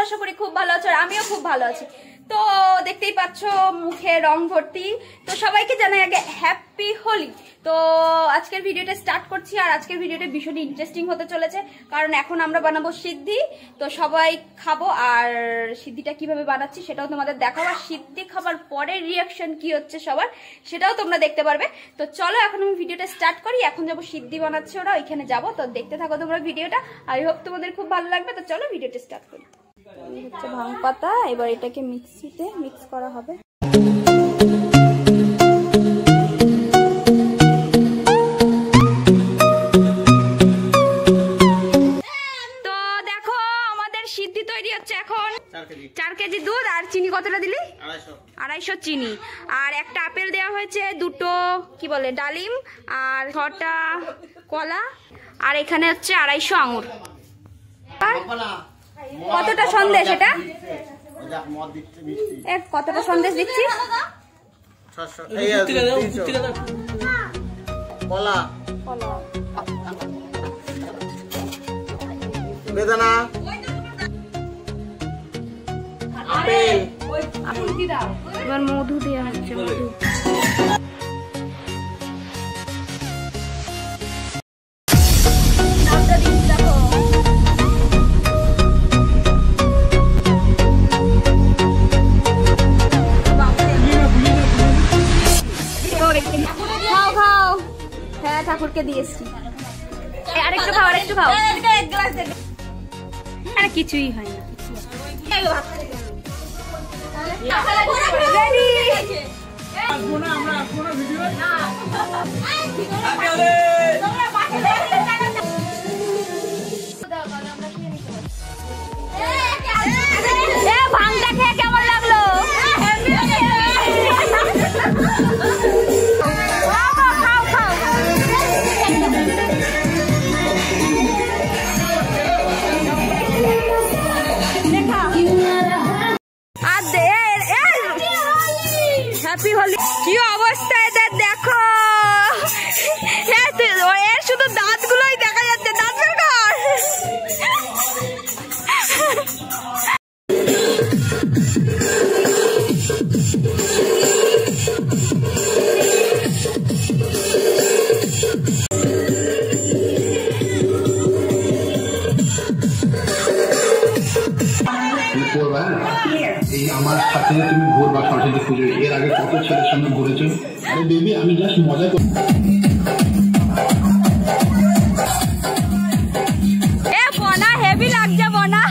আশা করি খুব ভালো আছো, আর আমিও খুব ভালো আছি। তো দেখতেই পাচ্ছ মুখে রং ভর্তি। তো সবাইকে জানাই আগে হ্যাপি হোলি। তো আজকের ভিডিওটা স্টার্ট করছি, আর আজকের ভিডিওটা ভীষণ ইন্টারেস্টিং হতে চলেছে, কারণ এখন আমরা বানাবো সিদ্ধি। তো সবাই খাবো, আর সিদ্ধিটা কিভাবে বানাচ্ছি সেটাও তোমাদের দেখাবো, আর সিদ্ধি খাবার পরে রিয়াকশন কি হচ্ছে সবার সেটাও তোমরা দেখতে পারবে। তো চলো এখন আমি ভিডিওটা স্টার্ট করি। এখন যাবো সিদ্ধি বানাচ্ছে ওরা, ওইখানে যাবো। তো দেখতে থাকো তোমরা ভিডিওটা, আই হোপ তোমাদের খুব ভালো লাগবে। তো চলো ভিডিওটা স্টার্ট করি। হচ্ছে ভাং পাতা, এবার এটাকে মিক্সিতে মিক্স করা হবে। তো দেখো আমাদের সিদ্ধি তৈরি হচ্ছে এখন। 4 কেজি দুধ, আর চিনি কতটা দিলি? 250 চিনি, আর একটা আপেল দেওয়া হয়েছে, 2টো কি বলে ডালিম, আর 6টা কলা, আর এখানে হচ্ছে 250 আঙুর। কতটা সন্দেশ এটা? কতটা সন্দেশ দিচ্ছি? এবার মধু দেওয়া হচ্ছে, মধু। খাও খাও, হ্যাঁ ঠাকুরকে দিয়েছি। আরেকটু খাও, আরেকটু খাও। আরে কিছুই হয় না। ভাঙটা খেয়ে কেমন লাগলো? হ্যাপি হোলি। কি অবস্থা এদের দেখো, এর শুধু দাঁতগুলোই দেখা যাচ্ছে। দাঁত বের কর। আমার সাথে তুমি ঘুরবা সরস্বতী পুজো, এর আগে কত ছেলের সঙ্গে ঘুরেছো? আরে বেবি আমি জাস্ট মজা করি। এ বনা হেভি লাগছে বনা।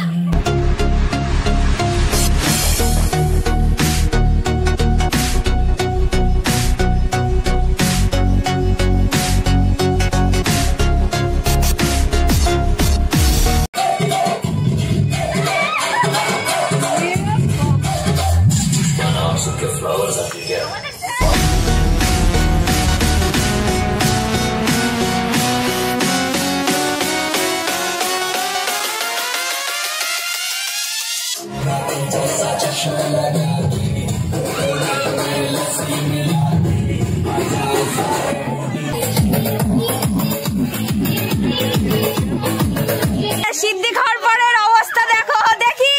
সিদ্ধি খাওয়ার পরের অবস্থা দেখো, দেখি।